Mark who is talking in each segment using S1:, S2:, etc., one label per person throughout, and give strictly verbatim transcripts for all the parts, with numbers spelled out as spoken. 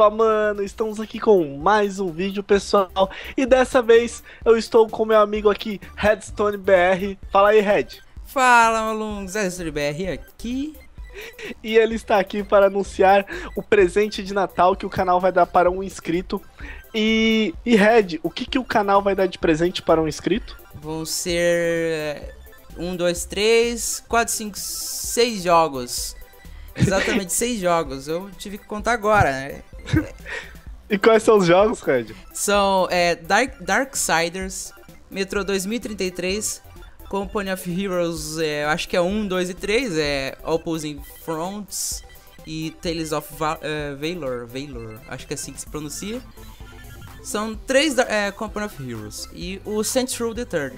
S1: Opa, mano, estamos aqui com mais um vídeo, pessoal. E dessa vez eu estou com meu amigo aqui, Redstone B R. Fala aí, Red.
S2: Fala, malucos, Redstone B R aqui.
S1: E ele está aqui para anunciar o presente de Natal que o canal vai dar para um inscrito. E, e Red, o que, que o canal vai dar de presente para um inscrito?
S2: Vão ser um, dois, três, quatro, cinco, seis jogos. Exatamente seis jogos. Eu tive que contar agora, né?
S1: E quais são os jogos, Red?
S2: São é, Dark, Darksiders, Metro dois mil e trinta e três, Company of Heroes, é, acho que é um, dois e três, é Opposing Fronts e Tales of Va é, Valor, Valor, acho que é assim que se pronuncia. São três é, Company of Heroes e o Saints Row the Third.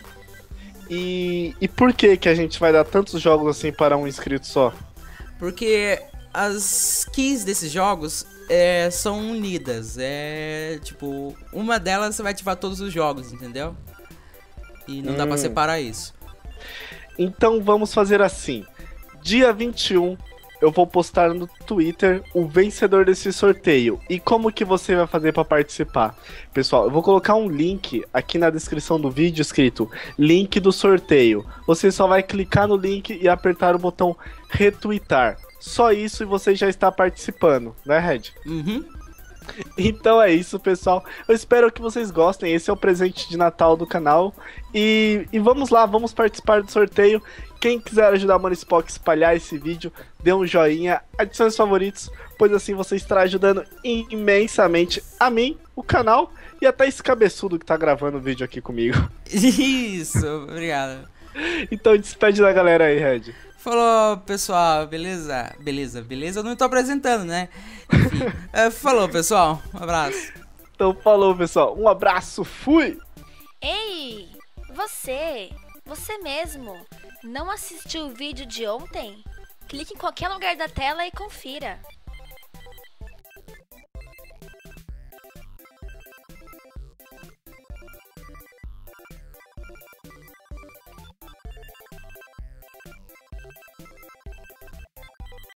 S1: E, e por que que a gente vai dar tantos jogos assim para um inscrito só?
S2: Porque as keys desses jogos é, são unidas. É tipo, uma delas vai ativar todos os jogos, entendeu? E não hum. dá pra separar isso.
S1: Então vamos fazer assim. Dia vinte e um eu vou postar no Twitter o vencedor desse sorteio. E como que você vai fazer para participar? Pessoal, eu vou colocar um link aqui na descrição do vídeo escrito link do sorteio. Você só vai clicar no link e apertar o botão retweetar. Só isso e você já está participando, né, Red?
S2: Uhum.
S1: Então é isso, pessoal. Eu espero que vocês gostem. Esse é o presente de Natal do canal. E, e vamos lá, vamos participar do sorteio. Quem quiser ajudar a Manispock a espalhar esse vídeo, dê um joinha, adicione os favoritos, pois assim você estará ajudando imensamente a mim, o canal e até esse cabeçudo que tá gravando o vídeo aqui comigo.
S2: Isso, obrigado.
S1: Então despede da galera aí, Red.
S2: Falou, pessoal, beleza? Beleza, beleza? Eu não tô apresentando, né? Enfim, é, falou, pessoal, um abraço.
S1: Então falou, pessoal, um abraço, fui!
S3: Ei, você, você mesmo, não assistiu o vídeo de ontem? Clique em qualquer lugar da tela e confira.